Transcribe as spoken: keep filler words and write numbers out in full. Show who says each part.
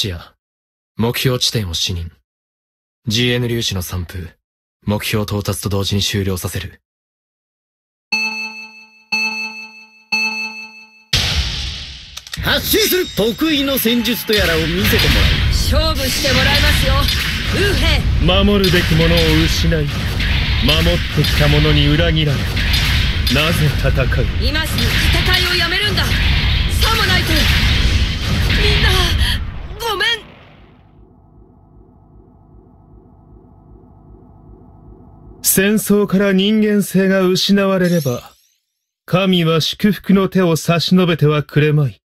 Speaker 1: 視野。目標地点を視認。ジーエヌ 粒子の散布。目標到達と同時に終了させる。
Speaker 2: 発進する。得意の戦術とやらを見せてもらう。
Speaker 3: 勝負してもらいますよ、ウーヘイ。
Speaker 4: 守るべきものを失い、守ってきたものに裏切られ、なぜ戦う。
Speaker 3: 今すぐ戦いをやめるんだ。さもないと。みんなごめん。
Speaker 4: 戦争から人間性が失われれば、神は祝福の手を差し伸べてはくれまい。